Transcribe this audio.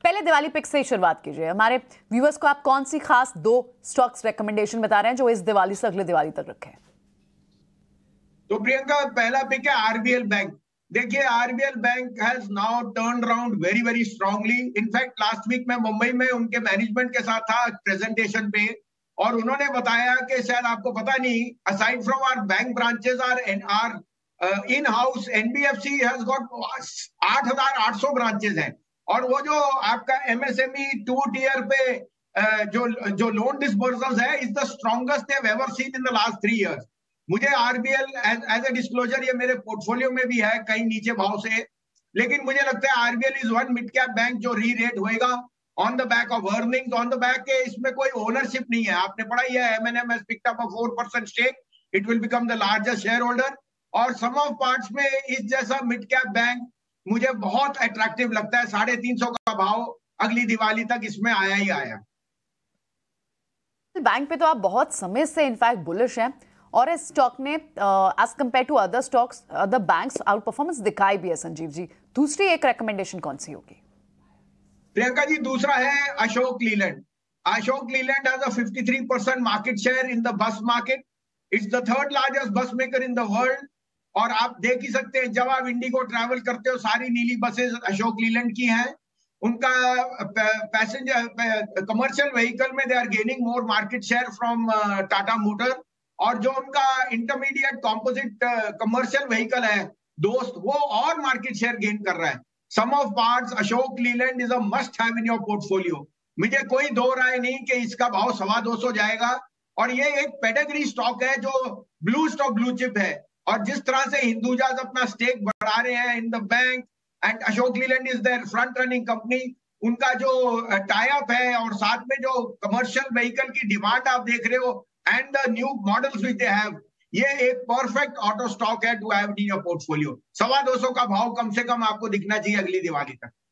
पहले दिवाली पिक से ही शुरुआत कीजिए। हमारे व्यूअर्स को आप कौन सी खास 2 स्टॉक्स रिकमेंडेशन बता रहे हैं जो इस दिवाली से अगले दिवाली तक रखें? तो प्रियंका, पहला पिक है आरबीएल बैंक। देखिए, RBL bank has now turn around very very strongly. In fact last week मैं मुंबई में उनके मैनेजमेंट के साथ था प्रेजेंटेशन पे, और उन्होंने बताया कि शायद आपको पता नहीं, aside from our bank branches are in house NBFC has got 8,800 branches हैं। और वो जो आपका एमएसएमई 2 टियर पे जो लोन डिस्बर्सल्स है is the strongest they have ever seen in the last 3 years. मुझे आरबीएल एज ए डिस्क्लोजर, ये मेरे पोर्टफोलियो में भी है कहीं नीचे भाव से, लेकिन मुझे लगता है RBL is one mid cap bank जो री रेट होएगा on the back of earnings, on the back के इसमें कोई ओनरशिप नहीं है। आपने पढ़ा ही है, M&M has picked up a 4% stake, it will become the largest shareholder। और सम ऑफ पार्ट्स में इस जैसा मिड कैप बैंक मुझे बहुत अट्रैक्टिव लगता है। 350 का भाव अगली दिवाली तक इसमें आया ही आया। बैंक पे तो आप बहुत समय से इनफैक्ट बुलिश हैं, और इस स्टॉक ने as compare to other stocks, other banks outperformance दिखाई भी है। संजीव जी, दूसरी एक रिकमेंडेशन कौन सी होगी? प्रियंका जी, दूसरा है Ashok Leyland. Ashok Leyland has a 53% market share in the bus market. It's the 3rd largest bus maker in the world. और आप देख ही सकते हैं, जब आप इंडिगो ट्रैवल करते हो, सारी नीली बसेस अशोक लीलैंड की हैं। उनका पैसेंजर कमर्शियल व्हीकल में they are gaining more market share from Tata motor. और जो उनका इंटरमीडिएट कॉम्पोजिट कमर्शियल व्हीकल है दोस्त, वो और मार्केट शेयर गेन कर रहा है। Sum of parts Ashok Leyland is a must have in your portfolio. मुझे कोई दो राय नहीं कि इसका भाव 250 जाएगा। और ये एक पेडिग्री स्टॉक है जो ब्लू स्टॉक ब्लू चिप है। और जिस तरह से हिंदुजाज अपना स्टेक बढ़ा रहे हैं in the bank, and Ashok Leyland is their front running company, उनका जो टाई अप है और साथ में जो कमर्शियल व्हीकल की डिमांड आप देख रहे हो and the new models which they have, ये एक परफेक्ट ऑटो स्टॉक है to have in your portfolio. 250 का भाव कम से कम आपको दिखना चाहिए अगली दिवाली तक।